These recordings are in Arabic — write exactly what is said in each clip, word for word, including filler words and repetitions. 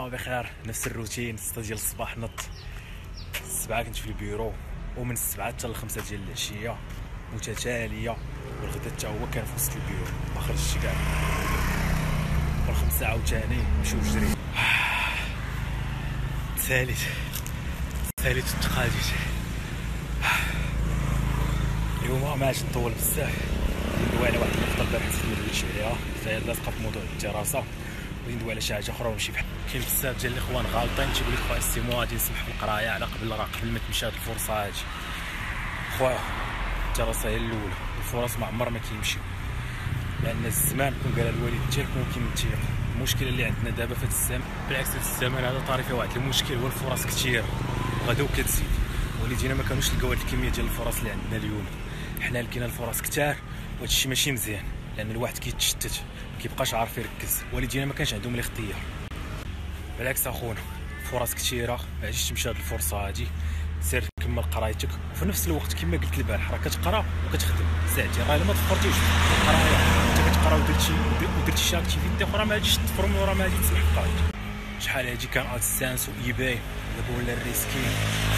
الله بخير. نفس الروتين ستة ديال الصباح نط السبعة كنت في البيرو، ومن السبعة حتى الخمسة ديال العشية متتالية، والغدا حتى هو كان في وسط البيرو ما خرجتش كاع، والخمسة عاوتاني نمشيو جري. تساليت تساليت التقاليد. اليوم ما عادش نطول بزاف، ندوي على واحد النقطة البارح ما دويتش عليها، فهي لاصقة في موضوع الدراسة، وندوي على شي حاجة أخرى ونمشي بحال. كاين بزاف ديال الإخوان غالطين تيقول لك خويا السي مو غادي نسمح بالقراية على قبل راه قبل ما تمشي هاد الفرصة هادي. خويا الدراسة هي الأولى، الفرص ما عمر ما كيمشيو، لأن الزمان كون قال الوالد ديالك ممكن تيق. المشكلة اللي عندنا دابا في هاد الزمان بالعكس، هاد الزمان هذا طاري فيه واحد المشكل، هو الفرص كثير وغدا كتزيد. والدينا ما كانوش لقاو هاد الكمية ديال الفرص اللي عندنا اليوم. حنا لقينا الفرص كثار وهذا الشيء ماشي مزيان، لان الواحد كيتشتت ما كيبقاش عارف يركز. والدينا ما كانش عندهم الاختيار، بالعكس اخونا فرص كثيره، ما عادش تمشي هذه الفرصه هذه. سير كمل قرايتك، وفي نفس الوقت كما قلت البارح راه كتقرا وكتخدم ساعتين، راه الا ما تفرتيش القرايه انت كتقرا ودرتي ودرتي شي اكتيفيتي اخرى ما غاديش تفرمي، وراه ما غادي تسمح بقرايتك. شحال هادي كان ادسنس وايباي، دابا ولا الريسكين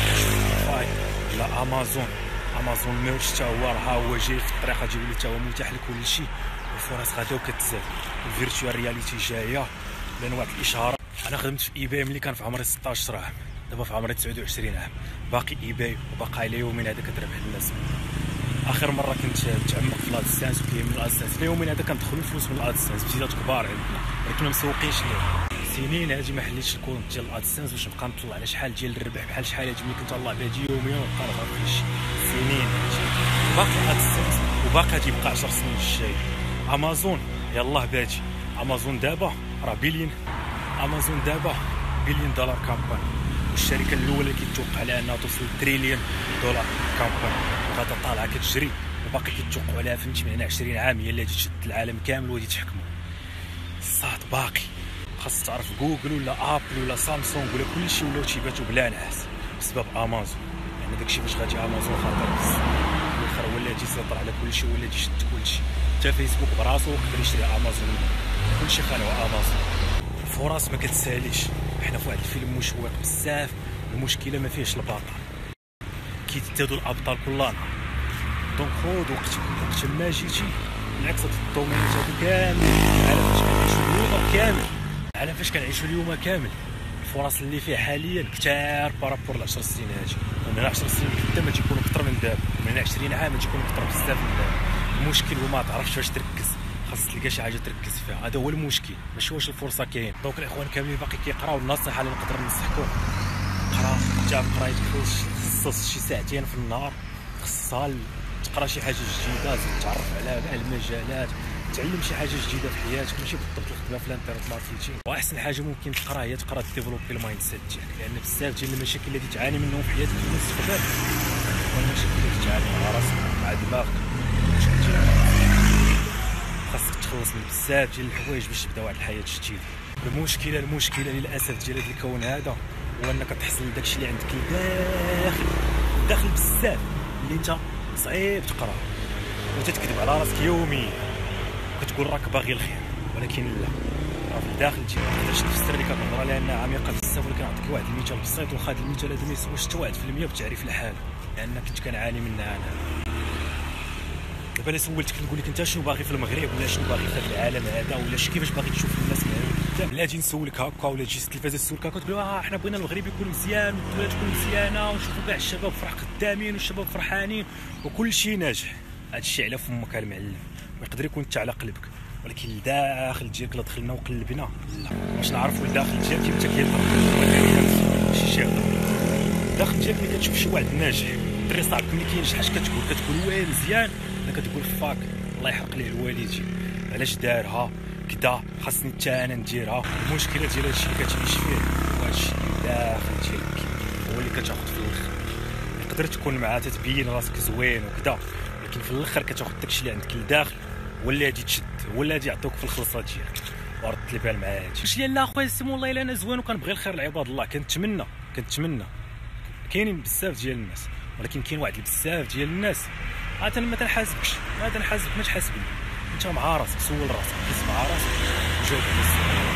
لا امازون امازون ميرش حتى هو راه هو جاي في الطريق، غادي يولي حتى هو متاح لكل شيء، والفرص غادا وكتزاد. الفيرتوال رياليتي جايه، لان واحد الاشهار. انا خدمت في ايباي ملي كان في عمري ستطاش عام، دابا في عمري تسعة وعشرين عام باقي ايباي، وباقي الى يومين هذا كتربح الناس. اخر مره كنت متعمق في الادسنس وكاين من الادسنس، في يومين هذا كندخلوا الفلوس من الادسنس بزيادات كبار عندنا، ولكن ما مسوقينش ليه. سنين هادي ما حليتش الكونت ديال الادسنس باش نبقى نطلع على شحال ديال الربح، بحال شحال هادي ملي كنت الله بهادي يوميا ونبقى نغرق في شي سنين. باقي الادسنس وباقي غادي يبقى عشر سنين الجاي. امازون يلاه بادي، امازون دابا راه بليون، امازون دابا بليون دولار كامباني، والشركه الاولى اللي كيتوقع عليها انها توصل تريليون دولار كامباني، وغادا طالعه كتجري، وباقي كيتوقعوا عليها فهمتي من هنا عشرين عام هي اللي غادي تشد العالم كامل وغادي تحكمو. الصاد باقي خاص تعرف جوجل ولا ابل ولا سامسونج ولا كلشي ولاو تيباتو بلا نعاس بسبب امازون. يعني داكشي فاش غادي امازون خاطر بس الاخر ولا يجي يسيطر على كلشي ولا يجي يشد كلشي، حتى فيسبوك براسو يقدر يشري امازون، كلشي خانوا امازون. الفرص ما كتساليش، حنا في واحد الفيلم مشوق بزاف، المشكله ما فيهش البطل، كيتزادوا الابطال كل نهار. دونك خذ وقتك، وقت ما جيتي بالعكس هاد الدومينات هادو كامل على فاش كنعيشو اليوم كامل على فاش كنعيشو اليوم كامل الفرص اللي فيه حاليا كثار بارابور العشر سنين هادي، ومن عشر سنين قدام تيكونوا اكثر من دابا، من عشرين عام تيكونوا اكثر بزاف من دابا. المشكل هو ما تعرفش فاش تركز، خاص تلقى شي حاجه تركز فيها، هذا هو المشكل، ماشي واش الفرصه كاين. دونك الاخوان كاملين باقي كيقراو، النصيحه اللي نقدر ننصحكم قرا، حتى قرايتك خصص شي ساعتين في النهار، خصها تقرا شي حاجه جديده، زيد تعرف على المجالات، تعلم شي حاجه جديده في حياتك، ماشي بالضبط الخدمه في الانترنت ماركتينغ. واحسن حاجه ممكن تقرا هي تقرا ديفلوبي المايند سيت ديالك، لان بزاف ديال المشاكل اللي تعاني منهم في حياتك في المستقبل والمشاكل اللي تعاني مع راسك مع دماغك، خاصك تخلص من بزاف ديال الحوايج باش تبدا واحد الحياه جديده. المشكله المشكله للاسف ديال هذا الكون هذا هو انك تحصل داكشي اللي عندك الداخل داخل بزاف، اللي انت صعيب تقرا وتتكذب على راسك يوميا وكتقول راك باغي الخير، ولكن لا، راه في الداخل ديالك ما تقدرش تفسر اللي كتهضر عليها انها عميقه بزاف. ولكن نعطيك واحد المثال بسيط، واخا هذا المثال هذا ما يسواش حتى واحد في المية بالتعريف لحاله، لان كنت كنعاني منها انا. دابا الا سولتك نقول لك انت شنو باغي في المغرب، ولا شنو باغي في هذا العالم هذا، ولا كيفاش باغي تشوف الناس من قدام، لا اجي نسولك هكا ولا تجي التلفازه تسولك هكا تقول اه حنا بغينا المغرب يكون مزيان والدوله تكون مزيانه ونشوفوا كاع الشباب فرح خدامين والشباب فرحانين وكل شيء ناجح. هذا الشيء على فمك المعلم، ويقدر يكون حتى على قلبك، ولكن الداخل ديالك لا دخلنا وقلبنا لا، باش نعرفوا الداخل ديالك كيف انت كيهضر ماشي شي هضر. الداخل ديالك ملي كتشوف شي واحد ناجح، الدري صاحبك ملي كينجح اش كتقول؟ كتقول واه مزيان، ولا كتقول فاك الله يحرق ليه الوالدين علاش دارها كدا، خاصني حتى انا نديرها. المشكله ديال هادشي اللي كتعيش فيه هو هادشي داخل ديالك هو اللي كتاخذ في الاخر. تقدر تكون معاه تتبين راسك زوين وكذا، ولكن في الاخر كتاخذ داكشي اللي عندك لداخل هو اللي غادي تشد، هو اللي غادي يعطوك في الخلصه ديالك. ورد البال مع هادشي. واش لا اخويا سيمو والله الا انا زوين وكنبغي الخير لعباد الله، كنتمنى كنتمنى كاينين بزاف ديال الناس، ولكن كاين واحد بزاف ديال الناس عاد ما تنحاسبكش، ما تنحاسبك، ما تحاسبني انت مع راسك، سول راسك، قيس مع راسك، جاوب على السؤال.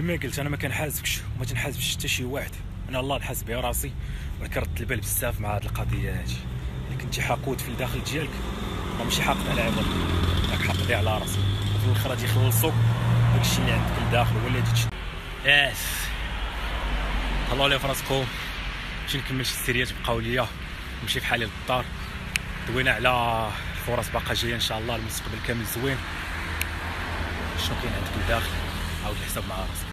كما قلت انا ما كنحاسبكش وما تنحاسبش حتى شي واحد، انا الله نحاسب بها راسي، ولكن رد البال بزاف مع هذه القضيه هذه. الا كنتي حقود في الداخل ديالك راه ماشي حاقد على عباد، راك حاقد على راسك، وفي الاخر غادي يخلصوك داكشي اللي عندك لداخل ولا داكشي. ياس طلعوا لي فراسكم، نمشي نكمل شي سيريات بقاو ليا، نمشي بحالي للدار، دوينا على الفرص باقا جايه ان شاء الله، المستقبل كامل زوين. شنو كاين عندك لداخل عاود الحساب مع راسك.